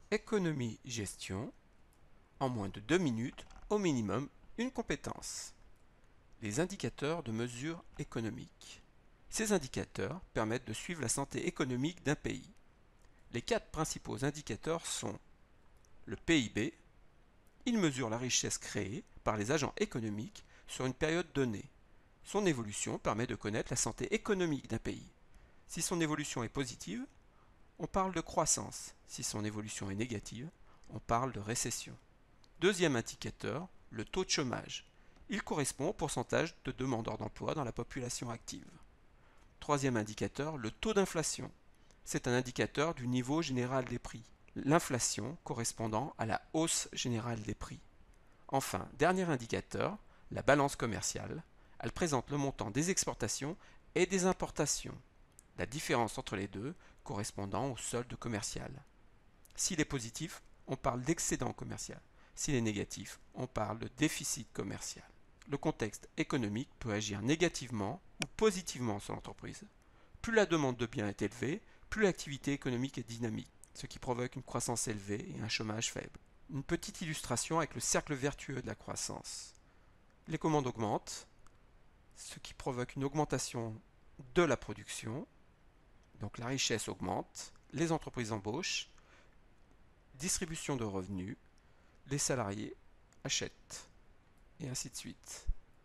Économie-gestion, en moins de 2 minutes, au minimum, une compétence. Les indicateurs de mesure économique. Ces indicateurs permettent de suivre la santé économique d'un pays. Les 4 principaux indicateurs sont le PIB. Il mesure la richesse créée par les agents économiques sur une période donnée. Son évolution permet de connaître la santé économique d'un pays. Si son évolution est positive, on parle de croissance. Si son évolution est négative, on parle de récession. Deuxième indicateur, le taux de chômage. Il correspond au pourcentage de demandeurs d'emploi dans la population active. Troisième indicateur, le taux d'inflation. C'est un indicateur du niveau général des prix. L'inflation correspondant à la hausse générale des prix. Enfin, dernier indicateur, la balance commerciale. Elle présente le montant des exportations et des importations. La différence entre les deux correspondant au solde commercial. S'il est positif, on parle d'excédent commercial. S'il est négatif, on parle de déficit commercial. Le contexte économique peut agir négativement ou positivement sur l'entreprise. Plus la demande de biens est élevée, plus l'activité économique est dynamique, ce qui provoque une croissance élevée et un chômage faible. Une petite illustration avec le cercle vertueux de la croissance. Les commandes augmentent, ce qui provoque une augmentation de la production, donc la richesse augmente, les entreprises embauchent, distribution de revenus, les salariés achètent, et ainsi de suite.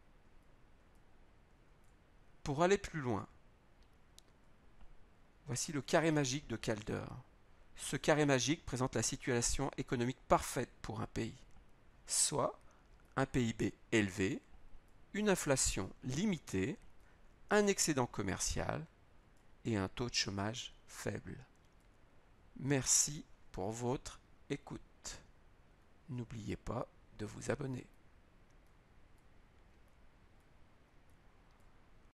Pour aller plus loin, voici le carré magique de Calder. Ce carré magique présente la situation économique parfaite pour un pays, soit un PIB élevé, une inflation limitée, un excédent commercial et un taux de chômage faible. Merci pour votre écoute. N'oubliez pas de vous abonner.